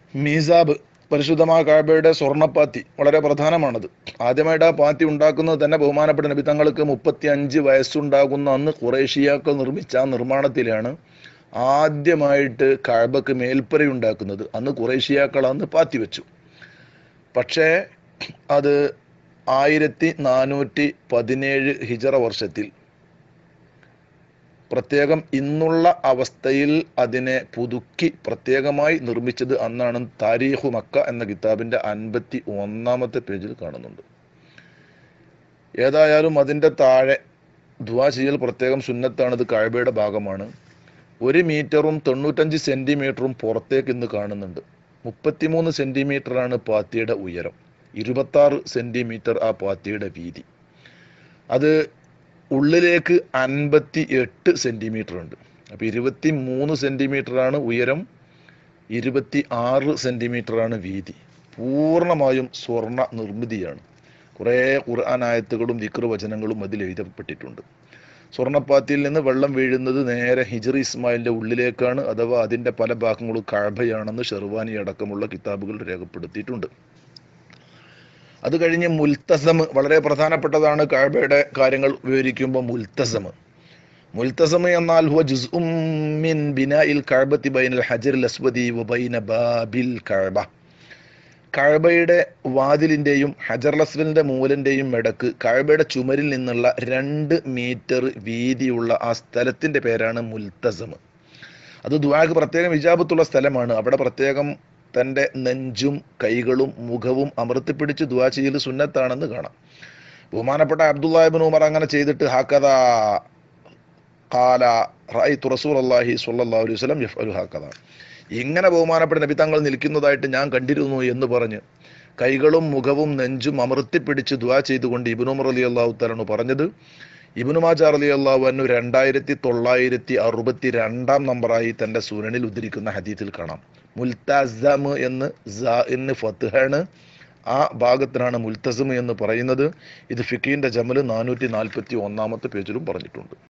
മീസാബ് പരിശുദ്ധമായ കഅബയുടെ സ്വർണ്ണപ്പാത്തി വളരെ പ്രധാനമാണത്. ആദ്യമായിട്ട് ആ പാത്തി ഉണ്ടാക്കുന്നത് തന്നെ ബഹുമാനപ്പെട്ട നബി തങ്ങൾക്ക് 35 വയസ്സുണ്ടാകുന്ന അന്ന് ഖുറൈശിയാക്കൾ നിർമ്മിച്ച ആ നിർമ്മാണത്തിലാണ് ആദ്യമായിട്ട് കഅബക്ക് മേൽപ്പര ഉണ്ടാക്കുന്നത്. അന്ന് ഖുറൈശിയാക്കൾ പാത്തി വെച്ചു. പക്ഷേ അത് 1417 ഹിജറ വർഷത്തിൽ പ്രത്യേകം ഇന്നുള്ള അവസ്ഥയിൽ അതിനെ പുതുക്കി പ്രത്യേകമായി നിർമ്മിച്ചത് അന്നാണ്. താരീഖു മക്ക എന്ന കിതാബിന്റെ 51-ാമത്തെ പേജിൽ കാണുന്നുണ്ട്. ഏതായാലും അതിൻ്റെ താഴെ ദുആ ചെയ്യൽ പ്രത്യേകം സുന്നത്താണ്. ഇത് കഅബയുടെ ഭാഗമാണ്. 1 മീറ്ററും 95 സെന്റിമീറ്ററും പുറത്തേക്ക് ഇന്ന് കാണുന്നുണ്ട്. 33 സെന്റിമീറ്ററാണ് പാത്തിയുടെ ഉയരം, 26 സെന്റിമീറ്റർ ആ പാത്തിയുടെ വീതി. അത് ഉള്ളിലേക്ക് 58 സെന്റിമീറ്റർ ഉണ്ട്. അപ്പോൾ 23 സെന്റിമീറ്ററാണ് ഉയരം, 26 സെന്റിമീറ്ററാണ് വീതി. പൂർണ്ണമായും സ്വർണ്ണ നിർമ്മിതിയാണ്. കുറേ ഖുർആൻ ആയത്തുകളും ദിക്ർ വചനങ്ങളും അതിൽ എഴുതപ്പെട്ടിട്ടുണ്ട്. സ്വർണ്ണപ്പാത്തിയിൽ നിന്ന് വെള്ളം വീഴുന്നത് നേരെ ഹിജ്ർ ഇസ്മായിലിന്റെ ഉള്ളിലേക്കാണ്, അഥവാ അതിൻ്റെ പല ഭാഗങ്ങളും കഅബയാണെന്ന് ഷെർവാനി അടക്കമുള്ള കിതാബുകൾ രേഖപ്പെടുത്തിയിട്ടുണ്ട്. അത് കഴിഞ്ഞ് മുൽത്തസം വളരെ പ്രധാനപ്പെട്ടതാണ്. കഅബയുടെ കാര്യങ്ങൾ വിവരിക്കുമ്പോൾ മുൽത്തസം എന്നാൽ ഹുവ ജുസ്ഉം മിൻ ബിനാഇൽ കഅബത്തി ബൈനൽ ഹജറിൽ അസ്വദി വബൈന ബാബിൽ കഅബ. കഅബയുടെ വാതിലിൻ്റെയും ഹജറുൽ അസ്വദിന്റെ മൂലൻ്റെയും ഇടക്ക് കഅബയുടെ ചുമരിൽ നിന്നുള്ള 2 മീറ്റർ വീതിയുള്ള ആ സ്ഥലത്തിന്റെ പേരാണ് മുൽത്തസം. അത് ദുആക്ക് പ്രത്യേകം ഇജാബത്തുള്ള സ്ഥലമാണ്. അവിടെ പ്രത്യേകം തൻ്റെ നെഞ്ചും കൈകളും മുഖവും അമർത്തിപ്പിടിച്ച് ദുആ ചെയ്യൽ സുന്നത്താണെന്ന് കാണാം. ബഹുമാനപ്പെട്ട അബ്ദുല്ലാഹി ഇബ്നു ഉമർ അങ്ങനെ ചെയ്തിട്ട് ഹാക്കദാ ഖാല റഅയ്തു റസൂലുള്ളാഹി സ്വല്ലല്ലാഹു അലൈഹി വസല്ലം യഫ്അലു ഹാക്കദാ, ഇങ്ങനെ ബഹുമാനപ്പെട്ട നബി തങ്ങൾ നിൽക്കുന്നതായിട്ട് ഞാൻ കണ്ടിരുന്നു എന്ന് പറഞ്ഞ് കൈകളും മുഖവും നെഞ്ചും അമർത്തിപ്പിടിച്ച് ദുആ ചെയ്തുകൊണ്ട് ഇബ്നു ഉമർ റളിയല്ലാഹു തആല പറഞ്ഞത് ഇബ്നു മാജ റളിയല്ലാഹു അൻഹു 2962 നമ്പറായി തൻ്റെ സുനനിൽ ഉദ്ധരിക്കുന്ന ഹദീസിൽ കാണാം. മുൽത്തസം എന്ന് ഇന്ന് ഫത്ഹാണ്, ആ ഭാഗത്തിനാണ് മുൽത്തസം എന്ന് പറയുന്നത്. ഇത് ഫിഖിന്റെ ജമൽ 441-ാമത്തെ പേജിലും പറഞ്ഞിട്ടുണ്ട്.